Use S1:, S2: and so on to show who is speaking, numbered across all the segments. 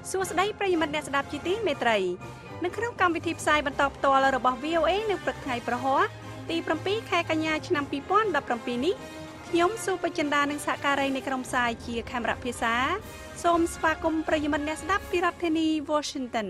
S1: សួស្តីប្រិយមិត្តអ្នកស្ដាប់ជាទីមេត្រីនៅក្នុងកម្មវិធីផ្សាយបន្តផ្ទាល់របស់ VOA នៅព្រឹកថ្ងៃប្រហ័សទី7ខែកញ្ញាឆ្នាំ2017នេះខ្ញុំសុបចិន្តានិងសហការីនៃក្រុមផ្សាយជាខេមរៈភាសាសូមស្វាគមន៍ប្រិយមិត្តអ្នកស្ដាប់ពីរដ្ឋធានី Washington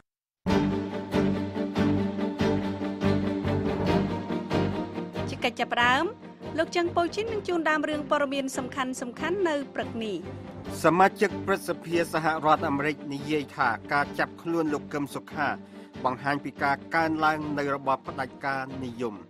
S1: ជាកិច្ចចាប់ផ្ដើមលោកច័ន្ទពូជីននឹងជូនដើមរឿងព័ត៌មានសំខាន់នៅព្រឹកនេះ
S2: សមាជិកព្រឹទ្ធសភាសហរដ្ឋអាមេរិកនិយាយថាការចាប់ខ្លួនលោកកឹមសុខាបង្ហាញពីការកើនឡើងនៃរបបផ្ដាច់ការនិយម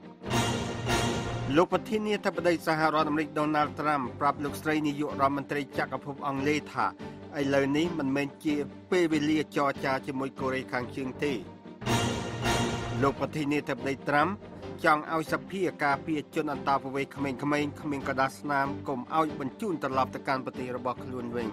S2: លោកប្រធានាធិបតីសហរដ្ឋអាមេរិក Donald Trump ប្រាប់លោកស្រីនាយករដ្ឋមន្ត្រីចក្រភពអង់គ្លេសថាឥឡូវនេះមិនមែនជាពេលវេលាចរចាជាមួយកូរ៉េខាងជើងទេលោកប្រធានាធិបតី Trumpចង់ឲ្យសភាការពារជនអន្តោប្រវេសន៍ក្មេងៗគ្មានកដាស់ស្នាមកុំឲ្យបញ្ជូនត្រឡប់ទៅកាន់ប្រទេសរបស់ខ្លួនវិញ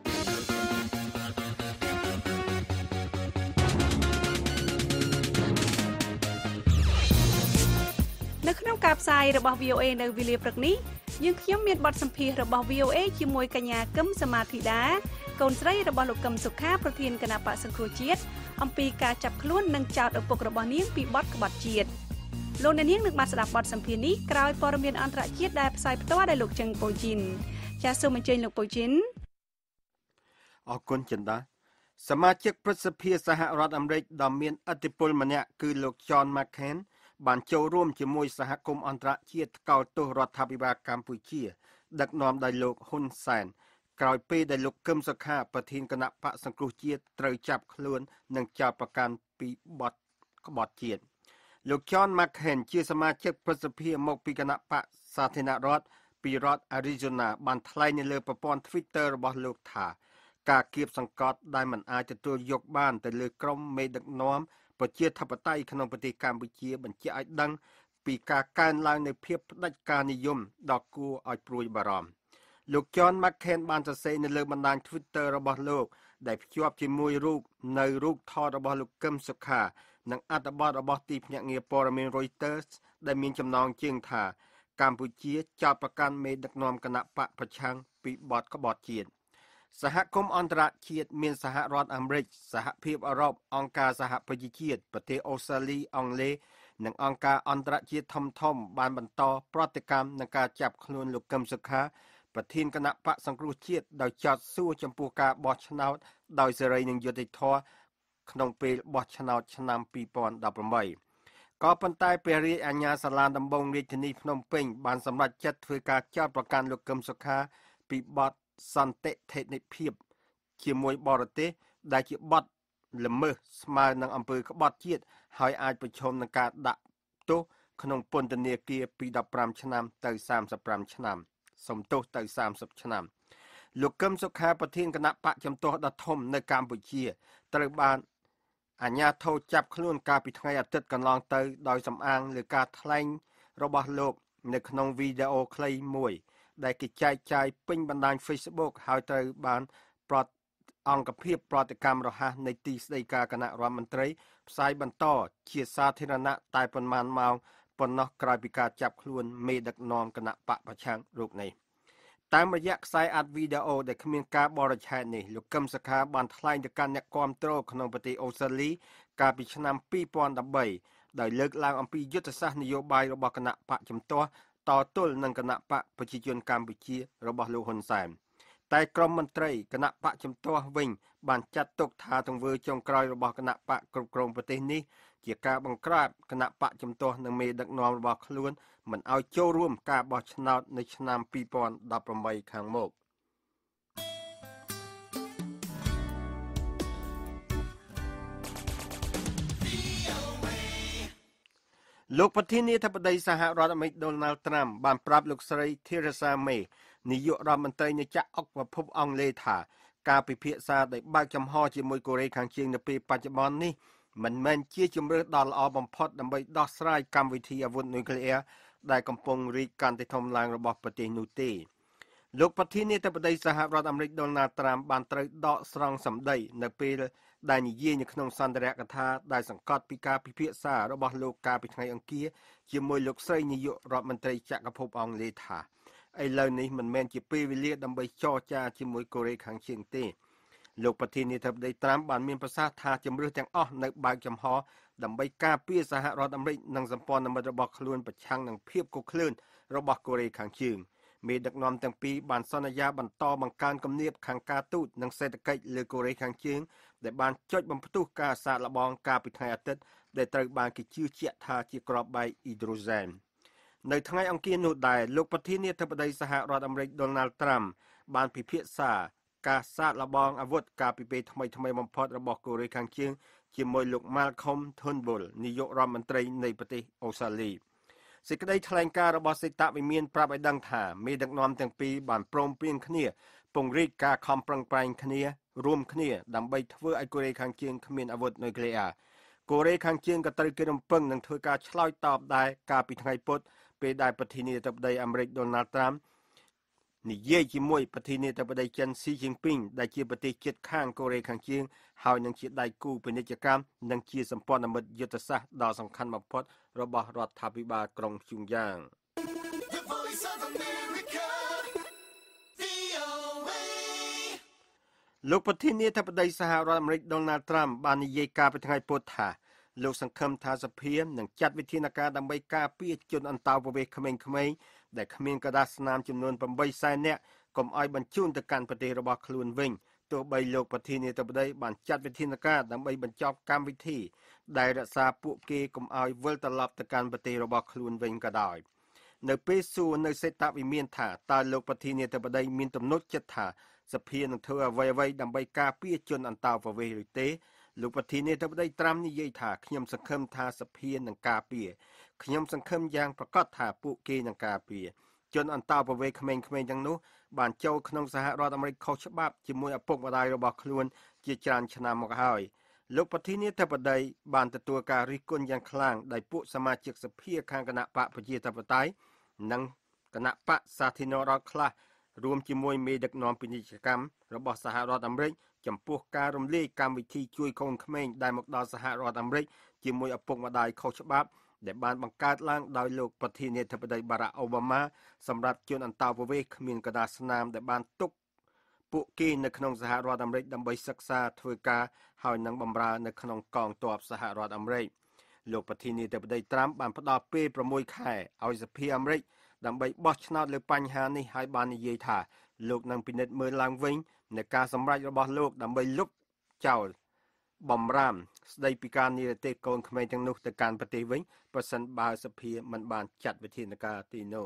S1: នៅក្នុងការផ្សាយរបស់ VOA នៅវេលាព្រឹកនេះយើងខ្ញុំមានបទសម្ភាសន៍របស់ VOA ជាមួយកញ្ញាកឹមសមាធិដាកូនស្រីរបស់លោកកឹមសុខាប្រធានគណៈបក្សសង្គ្រោះជាតិអំពីការចាប់ខ្លួននិងចោទឪពុករបស់នាងពីបទក្បត់ជាតិលោកអ្នកនាងនឹងបានស្ដាប់បទសម្ភាសន៍នេះក្រោយព័ត៌មានអន្តរជាតិដែលផ្សាយផ្ទាល់ដោយលោកចឹងប៉ូជីនចាសសូមអញ្ជើញលោកប៉ូជីន
S2: អរគុណចិន្តាសមាជិកព្រឹទ្ធសភាសហរដ្ឋអាមេរិកដ៏មានឥទ្ធិពលម្នាក់គឺលោក John McCain បានចូលរួមជាមួយសហគមន៍អន្តរជាតិថ្កោលទោសរដ្ឋាភិបាលកម្ពុជាដឹកនាំដោយលោកហ៊ុនសែនក្រោយពេលដែលលោកកឹមសុខាប្រធានគណៈបក្សសង្គ្រោះជាតិត្រូវចាប់ខ្លួននិងចោទប្រកាន់ពីបទក្បត់ជាតិលោក John McCain ជាសមាជិកព្រឹទ្ធសភាមកពីគណៈបក្សសាធារណរដ្ឋពីរដ្ឋ Arizona បានថ្លែងនៅលើប្រព័ន្ធ Twitter របស់លោកថាការគៀបសង្កត់ដែលមិនអាចទទួលយកបានទៅលើក្រុមមេដឹកនាំប្រជាធិបតេយ្យក្នុងប្រទេសកម្ពុជាបញ្ជាក់ឲ្យដឹងពីការកើនឡើងនៃភាពផ្ដាច់ការនិយមដ៏គួរឲ្យព្រួយបារម្ភលោក John McCain បានសរសេរនៅលើបណ្ដាញ Twitter របស់លោកដែលភ្ជាប់ជាមួយរូបថតរបស់លោកកឹមសុខានិងអត្ថបទរបស់ទីភ្នាក់ងារព័ត៌មាន Reuters ដែលមានចំណងជើងថាកម្ពុជាចោទប្រកាន់មេដឹកនាំគណៈបកប្រឆាំងពីបទក្បត់ជាតិសហគមន៍អន្តរជាតិមានសហរដ្ឋអាមេរិកសហភាពអឺរ៉ុបអង្គការសហប្រជាជាតិប្រទេសអូស្ត្រាលីអង់គ្លេសនិងអង្គការអន្តរជាតិធំបានបន្តប្រតិកម្មនឹងការចាប់ខ្លួនលោកកឹមសុខាប្រធានគណៈបកសង្គ្រោះជាតិដោយចោទសួរចំពោះការបោះឆ្នោតដោយសេរីនិងយុត្តិធម៌ក្នុងពេលបោះឆ្នោតឆ្នាំ2018ក៏ប៉ុន្តែព្រះរាជអាជ្ញាសាលាដំបងរាជធានីភ្នំពេញបានសម្រេចចិត្តធ្វើការចោទប្រកាន់លោកកឹមសុខាពីបទសន្តិភាពជាមួយបរទេសដែលជាបទល្មើសស្មើនឹងអំពើក្បត់ជាតិហើយអាចប្រឈមនឹងការដាក់ទោសក្នុងពន្ធនាគារពី15ឆ្នាំទៅ35ឆ្នាំសំទោសទៅ30ឆ្នាំលោកកឹមសុខាប្រធានគណៈបកជំទាស់ដ៏ធំនៅកម្ពុជាត្រូវបានអាជ្ញាធរចាប់ខ្លួនកាលពីថ្ងៃអាទិត្យកន្លងទៅដោយសំអាងលើការថ្លែងរបស់លោកនៅក្នុងវីដេអូខ្លីមួយដែលគេចែកចាយពេញបណ្ដាញ Facebook ហើយត្រូវបានអង្គភាពប្រតិកម្មរហ័សនៃទីស្តីការគណៈរដ្ឋមន្ត្រីផ្សាយបន្តជាសាធារណៈតែប៉ុន្មានម៉ោងប៉ុណ្ណោះក្រោយពីការចាប់ខ្លួនមេដឹកនាំគណៈបកប្រឆាំងរូបនេះតាមរយៈខ្សែអាត់វីដេអូដែលគ្មានការបរិច្ឆេទនេះលោកកឹមសុខាបានថ្លែងទៅកាន់អ្នកគាំទ្រក្នុងប្រទេសអូស្ត្រាលីកាលពីឆ្នាំ2013ដោយលើកឡើងអំពីយុទ្ធសាស្ត្រនយោបាយរបស់គណៈបកជំទាស់តទល់នឹងគណៈបកប្រជាជនកម្ពុជារបស់លោកហ៊ុនសែនតែក្រុមមន្ត្រីគណៈបកជំទាស់វិញបានចាត់ទុកថាទង្វើចុងក្រោយរបស់គណៈបកគ្រប់គ្រងប្រទេសនេះជាការបង្ក្រាបគណៈបកជំទាស់និងមេដឹកនាំរបស់ខ្លួនមិនឲ្យចូលរួមការបោះឆ្នោតនៅឆ្នាំ2018ខាងមុខលោកប្រធានាធិបតីសហរដ្ឋអាមេរិក Donald Trump បានប្រាប់លោកស្រី Theresa May នាយករដ្ឋមន្ត្រីនៃចក្រភពអង់គ្លេសថាការពិភាក្សាដោយបើកចំហជាមួយកូរ៉េខាងជើងនៅពេលបច្ចុប្បន្ននេះមិនមែនជាជម្រើសដ៏ល្អបំផុតដើម្បីដោះស្រាយកម្មវិធីអាវុធនុយក្លេអ៊ែរដែលកំពុងរីកកាន់តែធំឡើងរបស់ប្រទេសនោះទេលោកប្រធានាធិបតីសហរដ្ឋអាមេរិក Donald Trump បានត្រូវដកស្រង់សម្ដីនៅពេលដែលនិយាយនៅក្នុងសន្ទរកថាដែលសង្កត់ពីការពិភាក្សារបស់លោកកាលពីថ្ងៃអង្គារជាមួយលោកស្រីនាយករដ្ឋមន្ត្រីចក្រភពអង់គ្លេសថាឥឡូវនេះមិនមែនជាពេលវេលាដើម្បីចរចាជាមួយកូរ៉េខាងជើងទេលោកប្រធានាធិបតីត្រាំបានមានប្រសាសន៍ថាជំរឿសទាំងអស់នៅបើកចំហដើម្បីការពារសហរដ្ឋអាមេរិកនិងសម្ព័ន្ធមិត្តរបស់ខ្លួនប្រឆាំងនឹងភាពកុក្លឿនរបស់កូរ៉េខាងជើងមេដឹកនាំទាំងពីរបានសន្យាបន្តបង្កើនគំនាបខាងការទូតនិងសេដ្ឋកិច្ចលើកូរ៉េខាងជើងដែលបានចុចបំផ្ទុះការសាកល្បងកាលពីថ្ងៃអាទិត្យដែលត្រូវបានគេជឿជាក់ថាជាគ្រាប់បែកអ៊ីដ្រូសែននៅថ្ងៃអង្គារនោះដែរលោកប្រធានាធិបតីសហរដ្ឋអាមេរិក Donald Trump បានពិភាក្សាការសាកល្បងអាវុធកាលពីពេលថ្មីបំផុតរបស់កូរ៉េខាងជើងជាមួយលោក Malcolm Turnbull នាយករដ្ឋមន្ត្រីនៃប្រទេសអូស្ត្រាលីសេចក្តីថ្លែងការណ៍របស់សេតវិមានប្រាប់ឲ្យដឹងថាមេដឹកនាំទាំងពីរបានព្រមព្រៀងគ្នាពង្រីកការខំប្រឹងប្រែងគ្នារួមគ្នាដើម្បីធ្វើឲ្យកូរ៉េខាងជើងគ្មានអាវុធនុយក្លេអ៊ែរកូរ៉េខាងជើងក៏ត្រូវគេរំពឹងនឹងធ្វើការឆ្លើយតបដែរកាលពីថ្ងៃពុធពេលដែលប្រធានាធិបតីអាមេរិក Donald Trump និយាយជាមួយប្រធានាធិបតីចិន Xi Jinping ដែលជាប្រទេសជិតខាងកូរ៉េខាងជើងហើយនឹងជាដៃគូពាណិជ្ជកម្មនិងជាសម្ព័ន្ធមិត្តយុទ្ធសាស្ត្រដ៏សំខាន់បំផុតរបស់រដ្ឋាភិបាលក្រុងព្យុងយ៉ាងលោកប្រធានាធិបតីសហរដ្ឋអាមេរិក Donald Trump បាននិយាយកាលពីថ្ងៃពុធថាលោកសង្ឃឹមថាសភានឹងចាត់វិធានការដើម្បីការពារជនអន្តោប្រវេសន៍ក្មេងៗដែលគ្មានកដាស់ស្នាមចំនួន800,000នាក់កុំឲ្យបញ្ជូនទៅកាន់ប្រទេសរបស់ខ្លួនវិញទោះបីលោកប្រធានាធិបតីបានចាត់វិធានការដើម្បីបញ្ចប់កម្មវិធីដែលរក្សាពួកគេកុំឲ្យវិលត្រឡប់ទៅកាន់ប្រទេសរបស់ខ្លួនវិញក៏ដោយនៅពេលសួរនៅសេតវិមានថាតើលោកប្រធានាធិបតីមានទំនុកចិត្តថាសភានឹងធ្វើអ្វីៗដើម្បីការពារជនអន្តោប្រវេសន៍ឬទេលោកប្រធានាធិបតីត្រាំនិយាយថាខ្ញុំសង្ឃឹមថាសភានឹងការពារខ្ញុំសង្ឃឹមយ៉ាងប្រកបថាពួកគេនឹងការពារជនអន្តោប្រវេសន៍ក្មេងៗទាំងនោះបានចូលក្នុងសហរដ្ឋអាមេរិកខុសច្បាប់ជាមួយឪពុកម្ដាយរបស់ខ្លួនជាច្រើនឆ្នាំមកហើយលោកប្រធានាធិបតីបានទទួលការរិះគន់យ៉ាងខ្លាំងដោយពួកសមាជិកសភាខាងគណៈបកប្រជាធិបតេយ្យនិងគណៈបកសាធារណរដ្ឋខ្លះរួមជាមួយមេដឹកនាំពាណិជ្ជកម្មរបស់សហរដ្ឋអាមេរិកចំពោះការរំលាយកម្មវិធីជួយកូនក្មេងដែលមកដល់សហរដ្ឋអាមេរិកជាមួយឪពុកម្ដាយខុសច្បាប់ដែលបានបង្កើតឡើងដោយលោកប្រធានាធិបតី Barack Obama សម្រាប់ជនអន្តោប្រវេសន៍គ្មានកដាស់ស្នាមដែលបានទុកពួកគេនៅក្នុងសហរដ្ឋអាមេរិកដើម្បីសិក្សាធ្វើការហើយនឹងបម្រើនៅក្នុងកងទ័ពសហរដ្ឋអាមេរិកលោកប្រធានាធិបតី Trump បានផ្ដល់ពេល6ខែឲ្យសភាអាមេរិកដើម្បីបោះឆ្នោតលើបញ្ហានេះហើយបាននិយាយថាលោកនឹងពិនិត្យមើលឡើងវិញនៃការសម្រេចរបស់លោកដើម្បីលុបចោលបំរាមស្ដីពីការនិរទេសកូនក្មេងទាំងនោះទៅកាន់ប្រទេសវិញប្រសិនបើសភាមិនបានចាត់វិធានការទីនោះ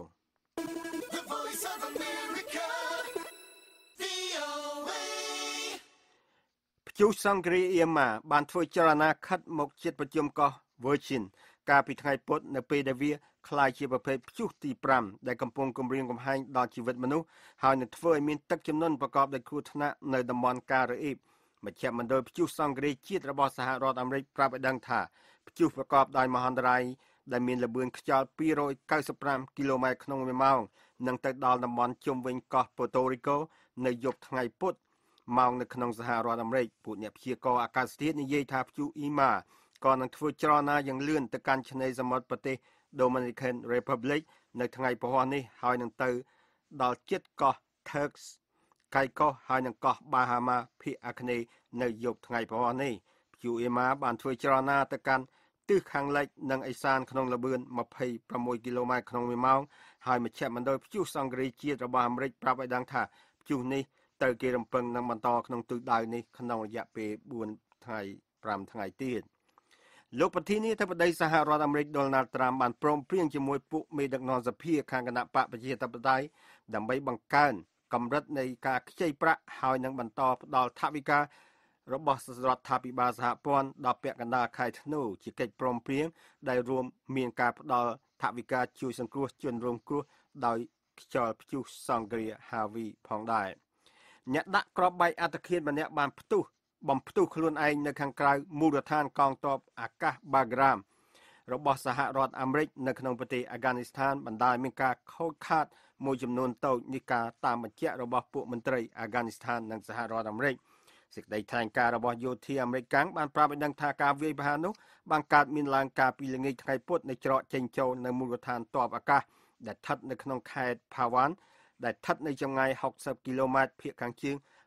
S2: ព្យុះសង្គ្រាអ៊ីម៉ាបានធ្វើចលនាខិតមកជិតប្រជុំកោះ Virgin កាលពីថ្ងៃពុធនៅពេលដែលវាក្លាយជាប្រភេទព្យុះទី5ដែលកំពុងគំរាមកំហែងដល់ជីវិតមនុស្សហើយនឹងធ្វើឲ្យមានទឹកជំនន់ប្រកបដោយគ្រោះថ្នាក់នៅតំបន់ការ៉េអ៊ីបមជ្ឈមណ្ឌលព្យុះសង្គ្រាជាតិរបស់សហរដ្ឋអាមេរិកប្រាប់ឲ្យដឹងថាព្យុះប្រកបដោយមហន្តរាយដែលមានល្បឿនខ្យល់295គីឡូម៉ែត្រក្នុង1ម៉ោងនឹងទៅដល់តំបន់ជុំវិញកោះ Puerto Rico នៅយប់ថ្ងៃពុធម៉ោងនៅក្នុងសហរដ្ឋអាមេរិកពួកអ្នកព្យាករណ៍អាកាសធាតុនិយាយថាព្យុះអ៊ីម៉ាក៏នឹងធ្វើចលនាយ៉ាងលឿនទៅកាន់ឆ្នេរសមុទ្រប្រទេស Dominican Republic នៅថ្ងៃពហុនេះហើយនឹងទៅដល់ជិតកោះ Turks កៃកោះហើយនឹងកោះ Bahama ភាគអាគ្នេយ៍នៅយប់ថ្ងៃពហុនេះព្យុះអ៊ីម៉ាបានធ្វើចលនាទៅកាន់ទិសខាងលិចនិងឦសានក្នុងល្បឿន26គីឡូម៉ែត្រក្នុង1ម៉ោងហើយមជ្ឈមណ្ឌលព្យុះសង្គ្រាជាតិរបស់អាមេរិកប្រាប់ឲ្យដឹងថាព្យុះនេះត្រូវគេរំពឹងនឹងបន្តក្នុងទិសដៅនេះក្នុងរយៈពេល4ថ្ងៃ5ថ្ងៃទៀតលោកប្រធានាធិបតីសហរដ្ឋអាមេរិក Donald Trump បានព្រមព្រៀងជាមួយពួកមេដឹកនាំសភាខាងគណៈបកប្រជាធិបតេយ្យដើម្បីបង្កើនកម្រិតនៃការខ្ចីប្រាក់ហើយនឹងបន្តផ្ដល់ថវិការបស់រដ្ឋាភិបាលសហព័ន្ធដល់ពាក់កណ្ដាលខែធ្នូជាកិច្ចព្រមព្រៀងដែលរួមមានការផ្ដល់ថវិកាជួយសង្គ្រោះជនរងគ្រោះដោយខ្យល់ព្យុះសង្គ្រា Harvey ផងដែរអ្នកដាក់គ្រាប់បែកអត្តឃាតម្នាក់បានបំផ្ទុះខ្លួនឯងនៅខាងក្រៅមូលដ្ឋានកងទ័ពអាកាស Bagram របស់សហរដ្ឋអាមេរិកនៅក្នុងប្រទេសអាហ្គានីស្ថានបណ្ដាលមានការខូចខាតមួយចំនួនតូចនេះការតាមបញ្ជាក់របស់ពួកមន្ត្រីអាហ្គានីស្ថាននិងសហរដ្ឋអាមេរិកសេចក្តីថ្លែងការណ៍របស់យោធាអាមេរិកបានប្រាប់ឲ្យដឹងថាការវាយប្រហារនោះបានកើតមានឡើងកាលពីល្ងាចថ្ងៃពុធនៅច្រកចេញចូលនៅមូលដ្ឋានទ័ពអាកាសដែលស្ថិតនៅក្នុងខេត្ត Pawan ដែលស្ថិតនៅចម្ងាយ60គីឡូម៉ែត្រភាគខាងជើង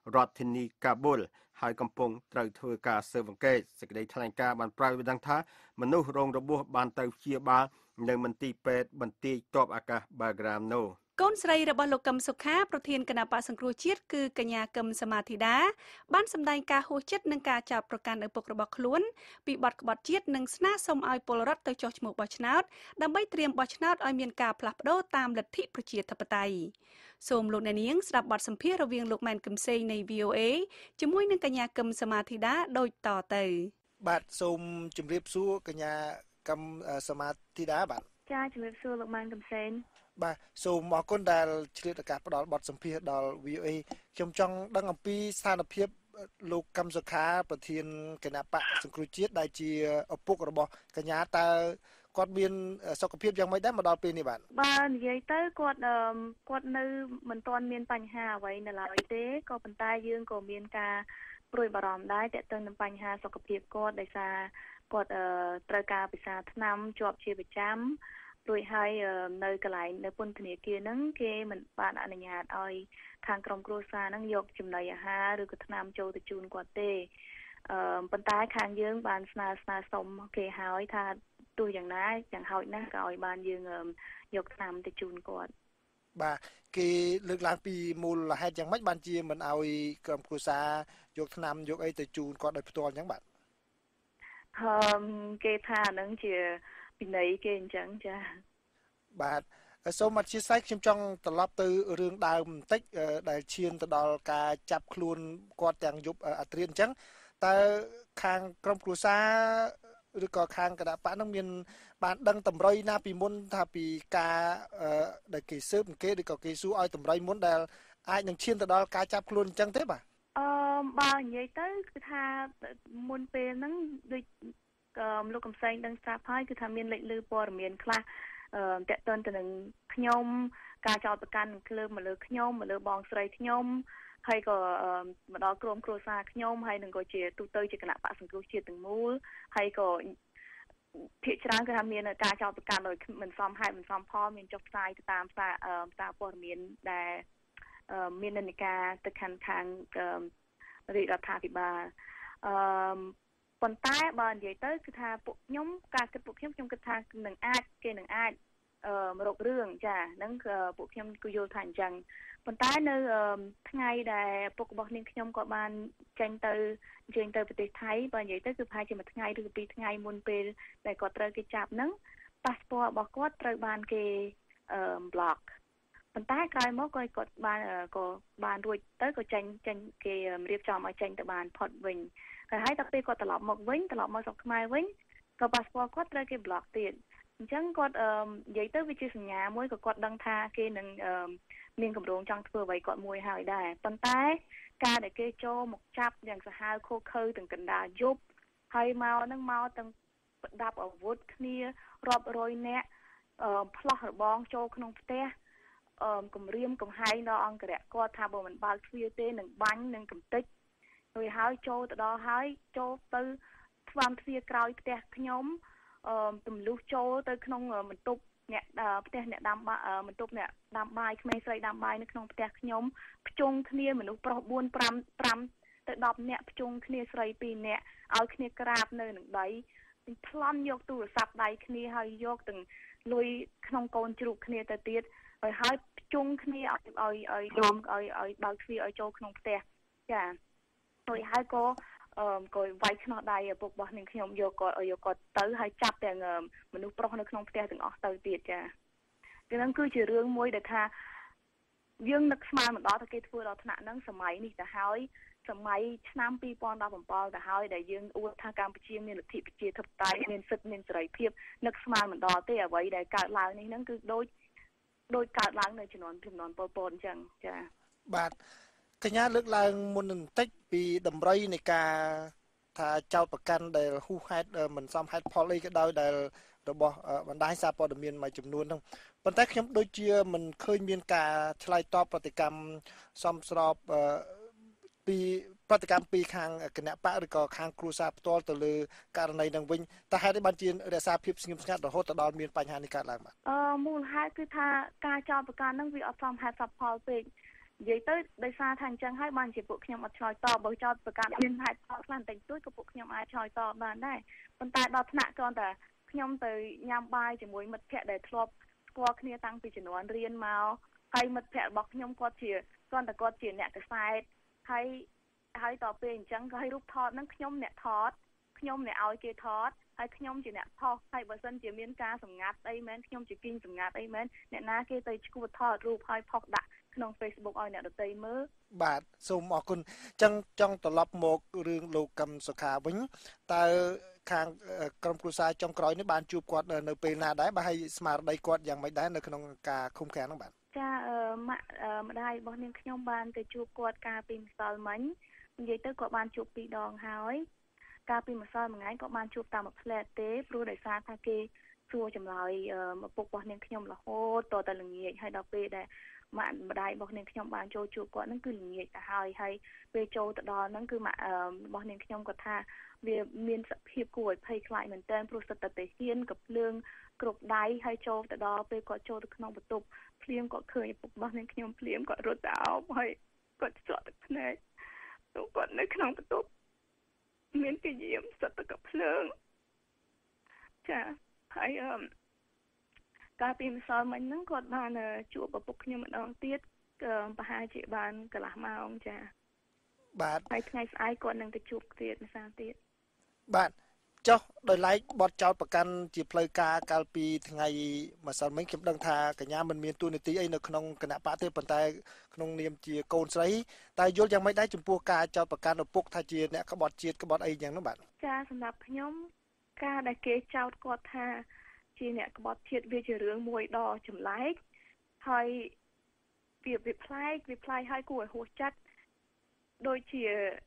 S2: រដ្ឋធានីកាប៊ុលហើយកំពុងត្រូវធ្វើការស៊ើបអង្កេតសេចក្តីថ្លែងការណ៍បានប្រៅដឹងថាមនុស្សរងរបួសបានទៅព្យាបាលនៅមន្ទីរពេទ្យបន្ទាយទ័ពអាកាសបាក្រាមនោះកូនស្រីរបស់លោកកឹមសុខាប្រធានគណៈបក្សសង្គ្រោះជាតិគឺកញ្ញាកឹមសមាធិដាបានសម្ដែងការហួសចិត្តនឹងការចាប់ប្រកាន់ឪពុករបស់ខ្លួនពីបទក្បត់ជាតិនិងស្នើសុំឲ្យពលរដ្ឋទៅចុះឈ្មោះបោះឆ្នោតដើម្បីត្រៀមបោះឆ្នោតឲ្យមានការផ្លាស់ប្ដូរតាមលទ្ធិប្រជាធិបតេយ្យសូមលោកអ្នកនាងស្ដាប់បទសម្ភាសន៍រវាងលោកម៉ែនកឹមសេងនៃ VOA ជាមួយនឹងកញ្ញាកឹមសមាធិដាដូចតទៅ
S3: បាទសូមជម្រាបសួរកញ្ញាកឹមសមាធិដាបាទ
S4: ចាជំរាបសួរលោកម៉ែនកឹមសេង
S3: បាទសូមអរគុណដែលឆ្លៀតឱកាសផ្ដល់បទសម្ភាសន៍ដល់ VOA ខ្ញុំចង់ដឹងអំពីស្ថានភាពលោកកឹមសុខាប្រធានគណៈបក្សសង្គ្រោះជាតិដែលជាឪពុករបស់កញ្ញាតើគាត់មានសុខភាពយ៉ាងម៉េចដែរមកដល់ពេលនេះបាទ
S4: បាទនិយាយទៅគាត់នៅមិនទាន់មានបញ្ហាអ្វីនៅឡើយទេក៏ប៉ុន្តែយើងក៏មានការព្រួយបារម្ភដែរទាក់ទងនឹងបញ្ហាសុខភាពគាត់ដោយសារគាត់ត្រូវការពិសាថ្នាំជាប់ជាប្រចាំរួចហើយនៅកន្លែងនៅពន្ធនាគារហ្នឹងគេមិនបានអនុញ្ញាតឲ្យខាងក្រុមគ្រួសារហ្នឹងយកចំណីអាហារឬក៏ថ្នាំចូលទៅជូនគាត់ទេប៉ុន្តែខាងយើងបានស្នើសុំគេហើយថាទោះយ៉ាងណាយ៉ាងហោចណាស់ក៏ឲ្យបានយើងយកថ្នាំទៅជូនគាត់
S3: បាទគេលើកឡើងពីមូលហេតុយ៉ាងម៉េចបានជាមិនឲ្យក្រុមគ្រួសារយកថ្នាំយកអីទៅជូនគាត់ដោយផ្ទាល់អញ្ចឹងបាទ
S4: គេថាហ្នឹងជាពីនៃគេអញ្ចឹងចា
S3: បាទសូមអធិស្ឋានខ្ញុំចង់ត្រឡប់ទៅរឿងដើមបន្តិចដែលឈានទៅដល់ការចាប់ខ្លួនគាត់ទាំងយប់អត្រាអញ្ចឹងតើខាងក្រុមគ្រួសារឬក៏ខាងគណៈបកនឹងមានបានដឹងតម្រុយណាពីមុនថាពីការដែលគេស៊ើបអង្កេតឬក៏គេសួរឲ្យតម្រុយមុនដែលអាចនឹងឈានទៅដល់ការចាប់ខ្លួនអញ្ចឹងទេបាទ
S4: បើនិយាយទៅគឺថាមុនពេលហ្នឹងដូចលោកកំសែងដឹងស្រាប់ហើយគឺថាមានលេចលឺព័ត៌មានខ្លះតេតតទៅនឹងខ្ញុំការចោទប្រកាន់នឹងក្លើមមកលើខ្ញុំមកលើបងស្រីខ្ញុំហើយក៏មកដល់ក្រុមគ្រួសារខ្ញុំហើយនឹងក៏ជាទូទៅជាគណៈបក្សសង្គ្រោះជាតិទាំងមូលហើយក៏ភាគច្រើនគឺថាមានការចោទប្រកាន់ដោយមិនសមហេតុមិនសមផលមានចុះផ្សាយទៅតាមសារព័ត៌មានដែលមាននិន្នាការទៅខាងរាជរដ្ឋាភិបាលប៉ុន្តែបើនិយាយទៅគឺថាពួកខ្ញុំការគិតពួកខ្ញុំគិតថាគេនឹងអាចរករឿងចាហ្នឹងគឺពួកខ្ញុំគឺយល់ថាអញ្ចឹងប៉ុន្តែនៅថ្ងៃដែលពុករបស់នាងខ្ញុំក៏បានចេញទៅអញ្ជើញទៅប្រទេសថៃបើនិយាយទៅគឺប្រហែលជាមួយថ្ងៃឬ2ថ្ងៃមុនពេលដែលគាត់ត្រូវគេចាប់ហ្នឹងប៉ាសពតរបស់គាត់ត្រូវបានគេប្លុកប៉ុន្តែក្រោយមកគាត់បានរួចទៅក៏ចេញគេរៀបចំឲ្យចេញទៅបានផុតវិញហើយដល់ពេលគាត់ត្រឡប់មកស្រុកខ្មែរវិញក៏ប៉ាសពតគាត់ត្រូវគេប្លុកទៀតអញ្ចឹងគាត់និយាយទៅវាជាសញ្ញាមួយក៏គាត់ដឹងថាគេនឹងមានកម្រងចង់ធ្វើអ្វីគាត់មួយហើយដែរប៉ុន្តែការដែលគេចូលមកចាប់យ៉ាងសាហាវឃោឃៅទាំងកណ្ដាលយប់ហើយមកទាំងប្រដាប់អាវុធគ្នារាប់រយនាក់ផ្លោះរបងចូលក្នុងផ្ទះគម្រាមកំហែងដល់អង្គរៈគាត់ថាបើមិនបើកទ្វារទេនឹងបាញ់នឹងកំទេចហើយចូលទៅដល់ហើយចូលទៅស្វាមទ្វារក្រោយផ្ទះខ្ញុំទម្លុះចូលទៅក្នុងបន្ទប់អ្នកផ្ទះអ្នកដាំបន្ទប់អ្នកដាំបាយក្មេងស្រីដាំបាយនៅក្នុងផ្ទះខ្ញុំភ្ជុំគ្នាមនុស្សប្រុស4 5ទៅ10នាក់ភ្ជុំគ្នាស្រី2នាក់ឲ្យគ្នាក្រាបនៅនឹងដីប្លន់យកទូរស័ព្ទដៃគ្នាហើយយកទាំងលុយក្នុងកូនជ្រូកគ្នាទៅទៀតហើយភ្ជុំគ្នាឲ្យបើកទ្វារឲ្យចូលក្នុងផ្ទះចាហើយក៏វាយខ្នោះដៃឪពុករបស់នាងខ្ញុំយកគាត់ទៅហើយចាប់ទាំងមនុស្សប្រុសនៅក្នុងផ្ទះទាំងអស់ទៅទៀតចាហ្នឹងគឺជារឿងមួយដែលថាយើងនឹកស្មានមិនដល់ថាគេធ្វើដល់ថ្នាក់ហ្នឹងសម័យនេះទៅហើយសម័យឆ្នាំ2017ទៅហើយដែលយើងអួតថាកម្ពុជាមានលទ្ធិប្រជាធិបតេយ្យមានសិទ្ធិមានសេរីភាពនឹកស្មានមិនដល់ទេអ្វីដែលកើតឡើងនេះហ្នឹងគឺដូចកើតឡើងនៅជំនាន់ប៉ុលពតអញ្ចឹងចា
S3: បាទកញ្ញាលើកឡើងមុនបន្តិចពីតម្រុយនៃការថាចោតប្រកាន់ដែលហ៊ូហេតុមិនសមហេតុផលអីក៏ដោយដែលរបស់បណ្ដាញសារព័ត៌មានមួយចំនួនហ្នឹងប៉ុន្តែខ្ញុំដូចជាមិនឃើញមានការឆ្លើយតបប្រតិកម្មសមស្របពីប្រតិកម្មពីខាងគណៈបកឬក៏ខាងគ្រួសារផ្ទាល់ទៅលើករណីនឹងវិញតើហេតុអីបានជារក្សាភាពស្ងៀមស្ងាត់រហូតដល់មានបញ្ហានេះកើតឡើងបាទ
S4: មូលហេតុគឺថាការចោទប្រកាន់ហ្នឹងវាអត់សមហេតុសមផលពេកនិយាយទៅដោយសារថាអញ្ចឹងហើយបានជាពួកខ្ញុំអត់ឆ្លើយតបបើចោតប្រកាសមានហេតុផលខ្លះបន្តិចតួចក៏ពួកខ្ញុំអាចឆ្លើយតបបានដែរប៉ុន្តែដល់ថ្នាក់គ្រាន់តែខ្ញុំទៅញ៉ាំបាយជាមួយមិត្តភ័ក្តិដែលធ្លាប់ស្គាល់គ្នាតាំងពីជំនាន់រៀនមកហើយមិត្តភ័ក្តិរបស់ខ្ញុំគាត់ជាគ្រាន់តែគាត់ជាអ្នកកសែតហើយតទៅពេលអញ្ចឹងក៏ឲ្យរូបថតហ្នឹងខ្ញុំអ្នកថតខ្ញុំអ្នកឲ្យគេថតហើយខ្ញុំជាអ្នកផុសហើយបើសិនជាមានការសម្ងាត់អីមែនខ្ញុំជាគីងសម្ងាត់អីមែនអ្នកណាគេទៅឈួតថតរូបហើយផុសដាក់ក្នុង Facebook ឲ្យអ្នកដទៃមើល
S3: បាទសូមអរគុណចឹងចង់ត្រឡប់មករឿងលោកកឹមសុខាវិញតើខាងក្រុមគ្រួសារចុងក្រោយនេះបានជួបគាត់នៅពេលណាដែរបាទហើយស្មារតីគាត់យ៉ាងម៉េចដែរនៅក្នុងការឃុំឃាំងហ្នឹងបាទ
S4: ចាម៉ាក់ម្ដាយរបស់នាងខ្ញុំបានទៅជួបគាត់កាលពីម្សិលមិញនិយាយទៅគាត់បានជួប2ដងហើយកាលពីម្សិលមិញគាត់បានជួបតាមមួយផ្លែតទេព្រោះដោយសារថាគេសួរចម្លើយឪពុករបស់នាងខ្ញុំរហូតតទៅល្ងាចហើយដល់ពេលដែលម៉ាក់ម្ដាយរបស់នាងខ្ញុំបានចូលជួបគាត់ហ្នឹងគឺល្ងាចទៅហើយពេលចូលទៅដល់ហ្នឹងគឺម៉ាក់របស់នាងខ្ញុំគាត់ថាវាមានសភាពគួរឲ្យភ័យខ្លាចមែនទែនព្រោះសិតតែហ៊ានក៏ភ្លើងគ្រប់ដៃហើយចូលទៅដល់ពេលគាត់ចូលទៅក្នុងបន្ទប់ភ្លាមគាត់ឃើញឪពុករបស់នាងខ្ញុំភ្លាមគាត់រត់ទៅអោបហើយគាត់ស្រក់ទឹកភ្នែកទៅគាត់នៅក្នុងបន្ទប់មានគេយាមសិតតែក៏ភ្លើងចាហើយកាលពីម្សិលមិញហ្នឹងគាត់បានជួបឪពុកខ្ញុំម្ដងទៀតប្រហែលជាបានកន្លះម៉ោងចា
S3: បាទ
S4: ហើយថ្ងៃស្អែកគាត់នឹងទៅជួបទៀតម្សិលទៀត
S3: បាទចុះដោយឡែកបទចោទប្រកាន់ជាផ្លូវការកាលពីថ្ងៃម្សិលមិញខ្ញុំដឹងថាកញ្ញាមិនមានទួនាទីអីនៅក្នុងគណៈបកទេប៉ុន្តែក្នុងនាមជាកូនស្រីតែយល់យ៉ាងម៉េចដែរចំពោះការចោទប្រកាន់ឪពុកថាជាអ្នកក្បត់ជាតិក្បត់អីយ៉ាងនោះបាទ
S4: ចាសម្រាប់ខ្ញុំការដែលគេចោទគាត់ថាជាអ្នកក្បត់ជាតិវាជារឿងមួយដ៏ចម្លែកហើយវាប្លែកហើយគួរឲ្យហួសចិត្តដូចជា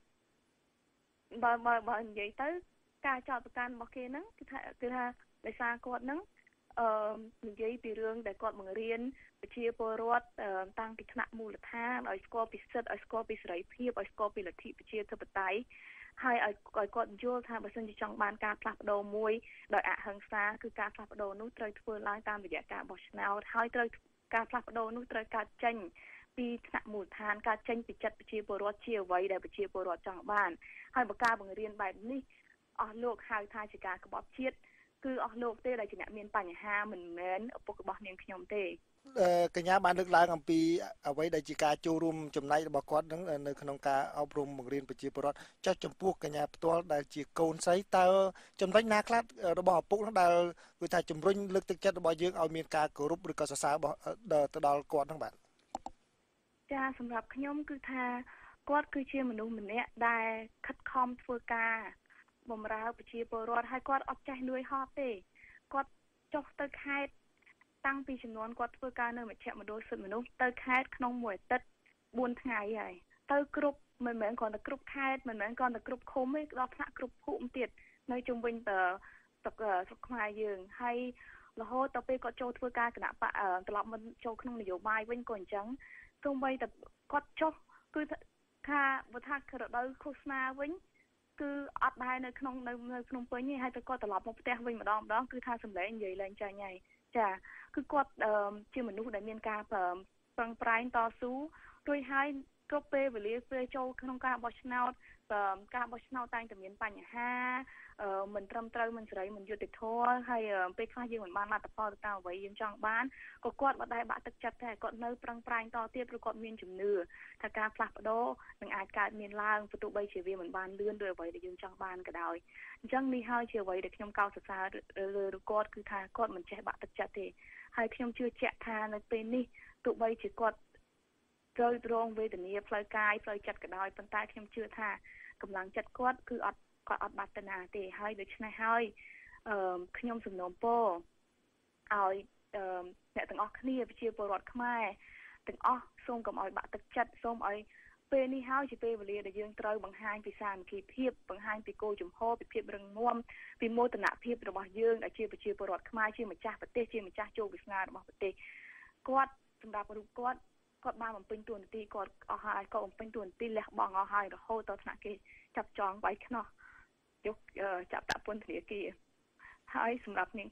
S4: បើនិយាយទៅការចោទប្រកាន់របស់គេហ្នឹងគឺថាដោយសារគាត់ហ្នឹងនិយាយពីរឿងដែលគាត់បង្រៀនប្រជាពលរដ្ឋតាំងពីថ្នាក់មូលដ្ឋានឲ្យស្គាល់ពីសិទ្ធិឲ្យស្គាល់ពីសេរីភាពឲ្យស្គាល់ពីលទ្ធិប្រជាធិបតេយ្យហើយឲ្យគាត់យល់ថាបើសិនជាចង់បានការផ្លាស់ប្ដូរមួយដោយអហិង្សាគឺការផ្លាស់ប្ដូរនោះត្រូវធ្វើឡើងតាមរយៈការបោះឆ្នោតហើយត្រូវការផ្លាស់ប្ដូរនោះត្រូវកើតចេញពីថ្នាក់មូលដ្ឋានការចេញពីចិត្តប្រជាពលរដ្ឋជាអ្វីដែលប្រជាពលរដ្ឋចង់បានហើយបើការបង្រៀនបែបនេះអស់លោកហៅថាជាការក្បត់ជាតិគឺអស់លោកទេដែលជាអ្នកមានបញ្ហាមិនមែនឪពុករបស់នាងខ្ញុំទេ
S3: កញ្ញាបានលើកឡើងអំពីអ្វីដែលជាការចូលរួមចំណែករបស់គាត់នឹងនៅក្នុងការអប់រំបង្រៀនប្រជាពលរដ្ឋចុះចំពោះកញ្ញាផ្ទាល់ដែលជាកូនស្រីតើចំណុចណាខ្លះរបស់ឪពុកនោះដែលគឺថាជំរុញលើកទឹកចិត្តរបស់យើងឲ្យមានការគោរពឬក៏សរសើរទៅដល់គាត់ហ្នឹងបាទ
S4: ចាសម្រាប់ខ្ញុំគឺថាគាត់គឺជាមនុស្សម្នាក់ដែលខិតខំធ្វើការបម្រើប្រជាពលរដ្ឋហើយគាត់អត់ចេះលួចហត់ទេគាត់ចុះទៅខេត្តតាំងពីចំនួនគាត់ធ្វើការនៅមជ្ឈមណ្ឌលសិទ្ធិមនុស្សទៅខេត្តក្នុងមួយអាទិត្យ4ថ្ងៃហើយទៅគ្រប់មិនមែនគ្រាន់តែគ្រប់ខេត្តមិនមែនគ្រាន់តែគ្រប់ឃុំទេដល់ថ្នាក់គ្រប់ភូមិទៀតនៅជុំវិញស្រុកខ្មែរយើងហើយរហូតដល់ពេលគាត់ចូលធ្វើការគណៈបកត្រឡប់មកចូលក្នុងនយោបាយវិញក៏អញ្ចឹងទោះបីតែគាត់ចុះគឺថាបើថារដូវឃោសនាវិញគឺអត់ដែរនៅក្នុងភ្នំពេញទេហើយទៅគាត់ត្រឡប់មកផ្ទះវិញម្ដងគឺថាសម្លេងនិយាយឡើងចាញ់ហើយចាគឺគាត់ជាមនុស្សដែលមានការប្រឹងប្រែងតស៊ូរួចហើយគ្រប់ពេលវេលាពេលចូលក្នុងការបោះឆ្នោតតែងតែមានបញ្ហាមិនត្រឹមត្រូវមិនសេរីមិនយុត្តិធម៌ហើយពេលខ្លះយើងមិនបានលទ្ធផលទៅតាមអ្វីយើងចង់បានក៏គាត់មិនដែលបាក់ទឹកចិត្តដែរគាត់នៅប្រឹងប្រែងតទៀតព្រោះគាត់មានជំនឿថាការផ្លាស់ប្ដូរនឹងអាចកើតមានឡើងទោះបីជាវាមិនបានលឿនដោយអ្វីដែលយើងចង់បានក៏ដោយអញ្ចឹងនេះហើយជាអ្វីដែលខ្ញុំកោតសរសើរលើគាត់គឺថាគាត់មិនចេះបាក់ទឹកចិត្តទេហើយខ្ញុំជឿជាក់ថានៅពេលនេះទោះបីជាគាត់ត្រូវរងវេទនាផ្លូវកាយផ្លូវចិត្តក៏ដោយប៉ុន្តែខ្ញុំជឿថាកម្លាំងចិត្តគាត់គឺអត់បាត់ទៅណាទេហើយដូច្នេះហើយខ្ញុំសំណូមពរឲ្យអ្នកទាំងអស់គ្នាប្រជាពលរដ្ឋខ្មែរទាំងអស់សូមកុំឲ្យបាក់ទឹកចិត្តសូមឲ្យពេលនេះហើយជាពេលវេលាដែលយើងត្រូវបង្ហាញពីសាមគ្គីភាពបង្ហាញពីគោលជំហរពីភាពរឹងមាំពីមោទនភាពរបស់យើងដែលជាប្រជាពលរដ្ឋខ្មែរជាម្ចាស់ប្រទេសជាម្ចាស់ជោគវាសនារបស់ប្រទេសគាត់សម្រាប់រូបគាត់បានបំពេញតួនាទីគាត់អស់ហើយគាត់បំពេញតួនាទីលះបង់អស់ហើយរហូតដល់ថ្នាក់គេចាប់ចងវាយខ្នោះយកចាប់ដាក់ពន្ធនាគារហើយសម្រាប់នាង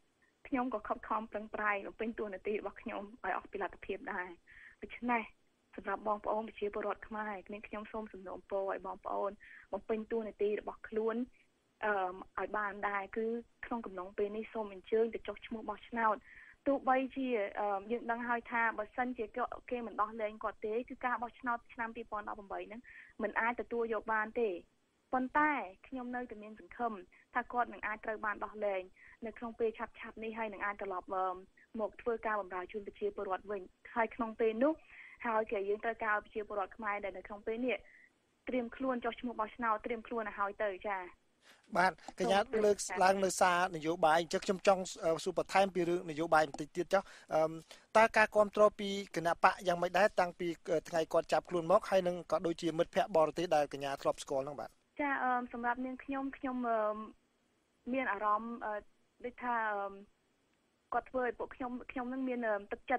S4: ខ្ញុំក៏ខំប្រឹងប្រែងបំពេញតួនាទីរបស់ខ្ញុំឲ្យអស់ពីលទ្ធភាពដែរដូច្នេះសម្រាប់បងប្អូនប្រជាពលរដ្ឋខ្មែរខ្ញុំសូមសំណូមពរឲ្យបងប្អូនបំពេញតួនាទីរបស់ខ្លួនឲ្យបានដែរគឺក្នុងកំណងពេលនេះសូមអញ្ជើញទៅចុះឈ្មោះបោះឆ្នោតទោះបីជាយើងដឹងហើយថាបើសិនជាគេមិនដោះលែងគាត់ទេគឺការបោះឆ្នោតឆ្នាំ2018ហ្នឹងមិនអាចទទួលយកបានទេប៉ុន្តែខ្ញុំនៅតែមានសង្ឃឹមថាគាត់នឹងអាចត្រូវបានដោះលែងនៅក្នុងពេលឆាប់នេះហើយនឹងអាចត្រឡប់មកធ្វើការបម្រើជូនប្រជាពលរដ្ឋវិញហើយក្នុងពេលនោះហើយគេយើងត្រូវការប្រជាពលរដ្ឋខ្មែរដែលនៅក្នុងពេលនេះត្រៀមខ្លួនចុះឈ្មោះបោះឆ្នោតត្រៀមខ្លួនឲ្យហើយទៅចា៎
S3: បាទកញ្ញាលើកឡើងនៅសារនយោបាយអញ្ចឹងខ្ញុំចង់សួរបន្ថែមពីរឿងនយោបាយបន្តិចទៀតចុះតើការគ្រប់គ្រងពីគណៈបកយ៉ាងម៉េចដែរតាំងពីថ្ងៃគាត់ចាប់ខ្លួនមកហើយនឹងក៏ដូចជាមិត្តភ័ក្តិបរទេសដែលកញ្ញាធ្លាប់ស្គាល់ហ្នឹងបាទ
S4: ចាសម្រាប់នាងខ្ញុំមានអារម្មណ៍ដូចថាគាត់ធ្វើឲ្យពួកខ្ញុំនឹងមានទឹកចិត្ត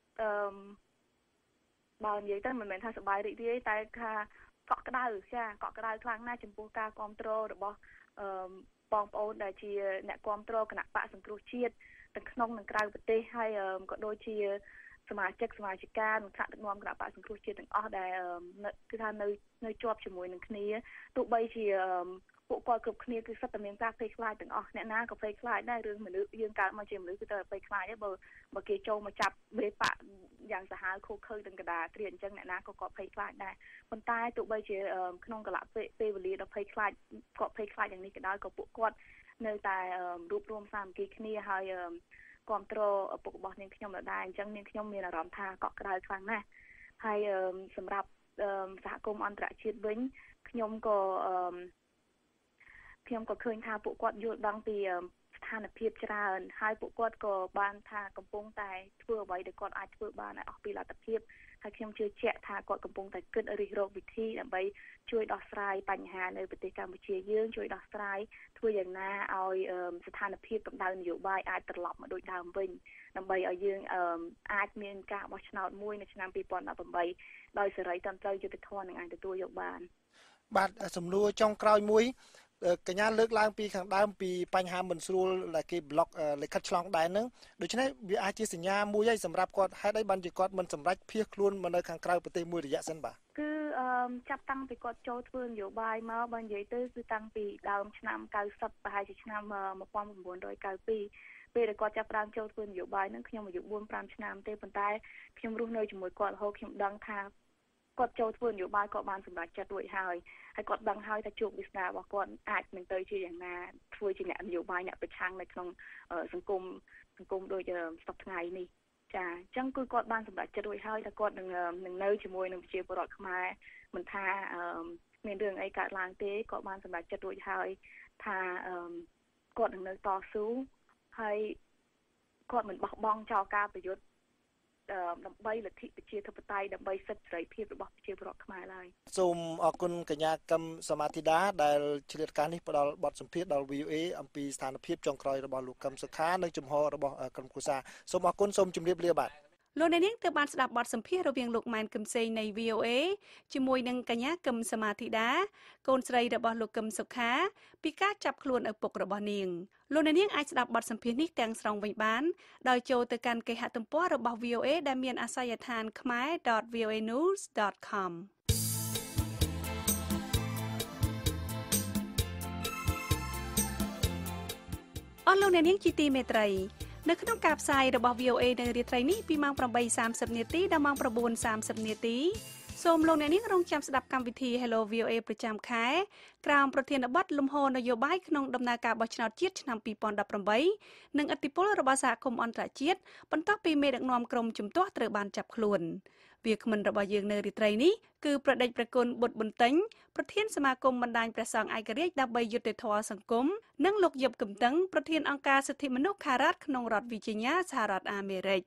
S4: បើនិយាយទៅមិនមែនថាសប្បាយរីករាយតែថាកក់ក្ដៅចាកក់ក្ដៅខ្លាំងណាស់ចំពោះការគ្រប់គ្រងរបស់បងប្អូនដែលជាអ្នកគ្រប់គ្រងគណៈបកសង្គ្រោះជាតិទាំងក្នុងនិងក្រៅប្រទេសហើយក៏ដូចជាសមាជិកានិងថ្នាក់ដឹកនាំគណៈបកសង្គ្រោះជាតិទាំងអស់ដែលគឺថានៅជាប់ជាមួយនឹងគ្នាទោះបីជាពួកគាត់គ្រប់គ្នាគឺសិតតែមានការភ័យខ្លាចទាំងអស់អ្នកណាក៏ភ័យខ្លាចដែររឿងមនុស្សយើងកើតមកជាមនុស្សគឺត្រូវភ័យខ្លាចដែរបើគេចូលមកចាប់បេបៈយ៉ាងសាហាវខូខើទាំងកដាត្រៀនអញ្ចឹងអ្នកណាក៏គាត់ភ័យខ្លាចដែរប៉ុន្តែទោះបីជាក្នុងកលៈពេលវេលាដ៏ភ័យខ្លាចគាត់ភ័យខ្លាចយ៉ាងនេះក៏ដោយក៏ពួកគាត់នៅតែរួបរวมសាមគ្គីគ្នាហើយគ្រប់គ្រងឪពុករបស់នាងខ្ញុំដែរអញ្ចឹងនាងខ្ញុំមានអារម្មណ៍ថាកក់ក្ដៅខ្លាំងណាស់ហើយសម្រាប់សហគមន៍អន្តរជាតិវិញខ្ញុំក៏ឃើញថាពួកគាត់យល់ដឹងពីស្ថានភាពច្រើនហើយពួកគាត់ក៏បានថាកំពុងតែធ្វើអ្វីដែលគាត់អាចធ្វើបានឲ្យអស់ពីលទ្ធភាពហើយខ្ញុំជឿជាក់ថាគាត់កំពុងតែគិតរិះរកវិធីដើម្បីជួយដោះស្រាយបញ្ហានៅប្រទេសកម្ពុជាយើងជួយដោះស្រាយធ្វើយ៉ាងណាឲ្យស្ថានភាពកម្ដៅនយោបាយអាចត្រឡប់មកដូចដើមវិញដើម្បីឲ្យយើងអាចមានការបោះឆ្នោតមួយនៅឆ្នាំ2018ដោយសេរីត្រឹមត្រូវយុត្តិធម៌នឹងអាចទទួលយកបាន
S3: បាទសំណួរចុងក្រោយមួយកញ្ញាលើកឡើងពីខាងដើមពីបញ្ហាមិនស្រួលដែលគេប្លុកលិខិតឆ្លងដែនហ្នឹងដូច្នេះវាអាចជាសញ្ញាមួយហើយសម្រាប់គាត់ហេតុអីបានជាគាត់មិនសម្រេចភៀសខ្លួនមកនៅខាងក្រៅប្រទេសមួយរយៈសិនបាទ
S4: គឺចាប់តាំងពីគាត់ចូលធ្វើនយោបាយមកបើនិយាយទៅគឺតាំងពីដើមឆ្នាំ90ប្រហែលជាឆ្នាំ1992ពេលដែលគាត់ចាប់ផ្ដើមចូលធ្វើនយោបាយហ្នឹងខ្ញុំអាយុ 4-5 ឆ្នាំទេប៉ុន្តែខ្ញុំរស់នៅជាមួយគាត់រហូតខ្ញុំដឹងថាគាត់ចូលធ្វើនយោបាយគាត់បានសម្រេចចិត្តរួចហើយគាត់ដឹងហើយថាជោគវាសនារបស់គាត់អាចនឹងទៅជាយ៉ាងណាធ្វើជាអ្នកនយោបាយអ្នកប្រឆាំងនៅក្នុងសង្គមដូចសពថ្ងៃនេះចាអញ្ចឹងគឺគាត់បានសម្រេចចិត្តរួចហើយថាគាត់នឹងនៅជាមួយនឹងប្រជាពលរដ្ឋខ្មែរមិនថាមានរឿងអីកើតឡើងទេគាត់បានសម្រេចចិត្តរួចហើយថាគាត់នឹងនៅតស៊ូហើយគាត់មិនបោះបង់ចោលការប្រយុទ្ធដើម្បីលទ្ធិប្រជាធិបតេយ្យដើម្បីសិទ្ធិសេរីភាពរបស់ប្រជាពលរដ្ឋខ្មែរឡើយ
S3: សូមអរគុណកញ្ញាកឹមសមាធិដាដែលឆ្លៀតការនេះផ្ដល់បទសម្ភាសន៍ដល់ VOA អំពីស្ថានភាពចុងក្រោយរបស់លោកកឹមសុខានិងជំហររបស់ក្រុមគ្រួសារសូមអរគុណសូមជម្រាបលាបាទ
S1: លោកអ្នកនាងទើបបានស្ដាប់បទសម្ភាសន៍រវាងលោកម៉ែនកឹមសេងនៃ VOA ជាមួយនឹងកញ្ញាកឹមសមាធិដាកូនស្រីរបស់លោកកឹមសុខាពីការចាប់ខ្លួនឪពុករបស់នាងលោកអ្នកនាងអាចស្ដាប់បទសម្ភាសន៍នេះទាំងស្រុងវិញបានដោយចូលទៅកាន់គេហទំព័ររបស់ VOA ដែលមានអាសយដ្ឋានkhmer.voanews.com អស់លោកអ្នកនាងជាទីមេត្រីនៅក្នុងការផ្សាយរបស់ VOA នៅរាត្រីនេះពីម៉ោង 8:30 នាទីដល់ម៉ោង 9:30 នាទីសូមលោកអ្នកនាងរងចាំស្ដាប់កម្មវិធី Hello VOA ប្រចាំខែក្រោមប្រធានបទលំហនយោបាយក្នុងដំណើរការបោះឆ្នោតជាតិឆ្នាំ2018និងឥទ្ធិពលរបស់សហគមន៍អន្តរជាតិបន្ទាប់ពីមេដឹកនាំក្រុមជំទាស់ត្រូវបានចាប់ខ្លួនវាគ្មិនរបស់យើងនៅរាត្រីនេះគឺប្រដេចប្រគុណបុត្របន្ទិញប្រធានសមាគមបណ្ដាញព្រះសង្ឃឯករាជ្យដើម្បីយុត្តិធម៌សង្គមនិងលោកយឹបកំតឹងប្រធានអង្គការសិទ្ធិមនុស្សខារ៉ាតក្នុងរដ្ឋ Virginia សហរដ្ឋអាមេរិក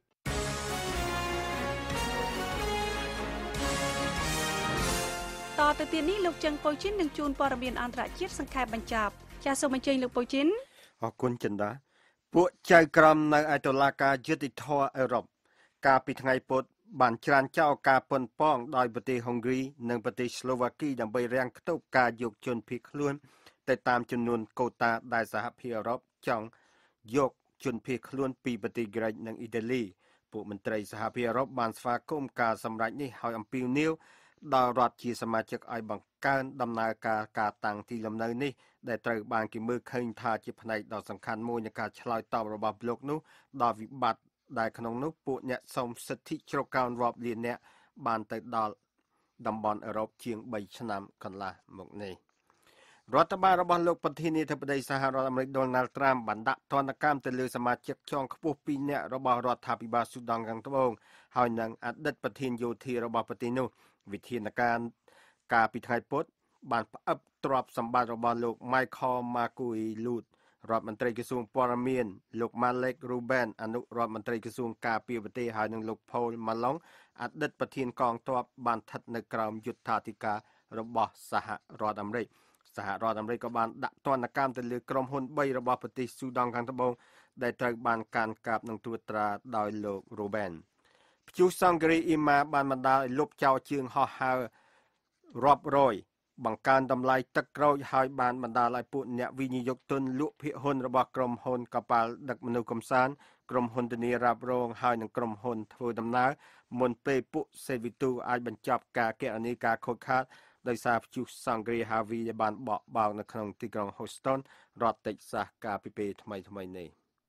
S1: តទៅទៀតនេះលោកចឹងប៉ូជីននឹងជួនព័ត៌មានអន្តរជាតិសង្ខេបបញ្ចប់ចាសសូមអញ្ជើញលោកប៉ូជីន
S2: អរគុណចិន្តាពួកចៅក្រមនៅឯតុលាការយុត្តិធម៌អឺរ៉ុបកាលពីថ្ងៃពុធបានច្រានចោលការប៉ុនប៉ងដោយប្រទេសហុងគ្រីនិងប្រទេសស្លូវ៉ាគីដើម្បីរាំងខ្ទប់ការយកជនភៀសខ្លួនទៅតាមចំនួនកូតាដែលសហភាពអឺរ៉ុបចង់យកជនភៀសខ្លួនពីប្រទេសក្រិកនិងអ៊ីតាលីពួកមន្ត្រីសហភាពអឺរ៉ុបបានស្វាគមន៍ការសម្រេចនេះហើយអំពាវនាវដល់រដ្ឋជាសមាជិកឲ្យបង្កើនដំណើរការតាំងទីលំនៅនេះដែលត្រូវបានគេមើលឃើញថាជាផ្នែកដ៏សំខាន់មួយនៃការឆ្លើយតបរបស់លោកនោះដល់វិបត្តិដែលក្នុងនោះពួកអ្នកសុំសិទ្ធិជ្រកកោនរាប់លានអ្នកបានទៅដល់តំបន់អឺរ៉ុបជាង3ឆ្នាំកន្លះមកនេះរដ្ឋបាលរបស់លោកប្រធានាធិបតីសហរដ្ឋអាមេរិកដូណាល់ត្រាំបានដាក់ទណ្ឌកម្មទៅលើសមាជិកជាន់ខ្ពស់2នាក់របស់រដ្ឋាភិបាលស៊ូដង់ខាងត្បូងហើយនិងអតីតប្រធានយោធារបស់ប្រទេសនោះវិធានការកាលពីថ្ងៃពុធបានផ្អឹបទ្រព្យសម្បត្តិរបស់លោក Michael Makuilut រដ្ឋមន្ត្រីក្រសួងព័ត៌មានលោក Malik Ruben អនុរដ្ឋមន្ត្រីក្រសួងការពារប្រទេសហើយនិងលោក Paul Malong អតីតប្រធានកងទ័ពបានស្ថិតនៅក្រោមយុត្ថាធិការរបស់សហរដ្ឋអាមេរិកសហរដ្ឋអាមេរិកក៏បានដាក់ទណ្ឌកម្មទៅលើក្រុមហ៊ុន3របស់ប្រទេសស៊ូដង់ខាងត្បូងដែលត្រូវបានកាន់កាប់និងត្រួតត្រាដោយលោក Ruben ព្យុះសង្គ្រាអ៊ីម៉ាបានបណ្ដាលឲ្យលុបចោលជើងហោះហើររាប់រយបង្កើនតម្លៃទឹកក្រូចហើយបានបណ្ដាលឲ្យពួកអ្នកវិនិយោគទុនលក់ភាគហ៊ុនរបស់ក្រុមហ៊ុនកប៉ាល់ដឹកមនុស្សកំសាន្តក្រុមហ៊ុនធានារ៉ាប់រងហើយនិងក្រុមហ៊ុនធ្វើដំណើរមុនពេលពួកសេវីទូអាចបញ្ចប់ការគណនាការខូចខាតដោយសារព្យុះសង្គ្រា Harvey ដែលបានបក់បោកនៅក្នុងទីក្រុង Houston រដ្ឋ Texas កាលពីពេលថ្មីនេះ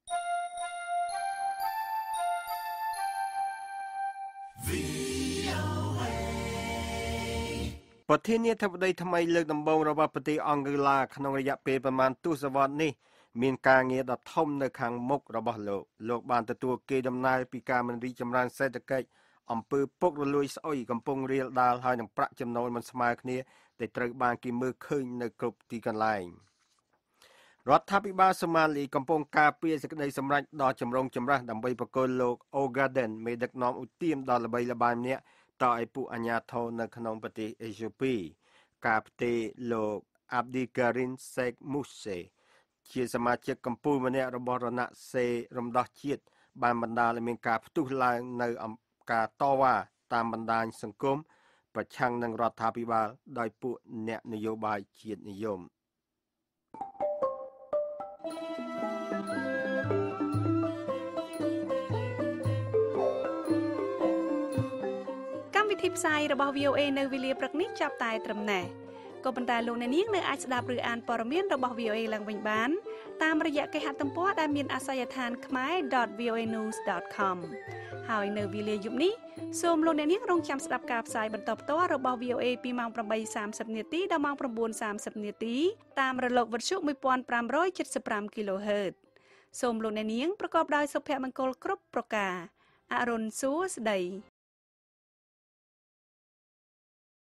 S2: ប្រធានាធិបតីថ្មីលើកដំបូងរបស់ប្រទេសអង់គ្លេសក្នុងរយៈពេលប្រមាណទសវត្សរ៍នេះមានការងារដ៏ធំនៅខាងមុខរបស់លោកបានទទួលគេដំណើរពីការមិនរីកចម្រើនសេដ្ឋកិច្ចអំពើពុករលួយស្អុយកំពុងរាលដាលហើយនឹងប្រាក់ចំណូលមិនស្មើគ្នាដែលត្រូវបានគេមើលឃើញនៅគ្រប់ទីកន្លែងរដ្ឋាភិបាលសូម៉ាលីកំពុងការពារសេចក្តីសម្រេចដ៏ចម្រូងចម្រាសដើម្បីប្រគល់លោក Ogaden មេដឹកនាំឧទាមដ៏ល្បីល្បាញម្នាក់តឲ្យពួកអាជ្ញាធរនៅក្នុងប្រទេសអេត្យូពីការផ្ទេរលោក Abdikarim Sheikh Muse ជាសមាជិកកំពូលម្នាក់របស់រណសេរីរំដោះជាតិបានបណ្ដាលឲ្យមានការផ្ទុះឡើងនៅការតវ៉ាតាមបណ្ដាញសង្គមប្រឆាំងនឹងរដ្ឋាភិបាលដោយពួកអ្នកនយោបាយជាតិនិយម
S1: កម្មវិធីផ្សាយរបស់ VOA នៅវេលាព្រឹកនេះចាប់តែត្រឹមណេះក៏ប៉ុន្តែលោកអ្នកនាងនៅអាចស្ដាប់ឬអានព័ត៌មានរបស់ VOA ឡើងវិញបានតាមរយៈគេហទំព័រដែលមានអាសយដ្ឋាន khmer.voanews.com ហើយនៅវេលាយប់នេះសូមលោកអ្នកនាងរងចាំស្ដាប់ការផ្សាយបន្តផ្ទាល់របស់ VOA ពីម៉ោង 8:30 នាទីដល់ម៉ោង 9:30 នាទីតាមរលកវិទ្យុ 1575 kHz សូមលោកអ្នកនាងប្រកបដោយសុភមង្គលគ្រប់ប្រការអរុនសួស្ដី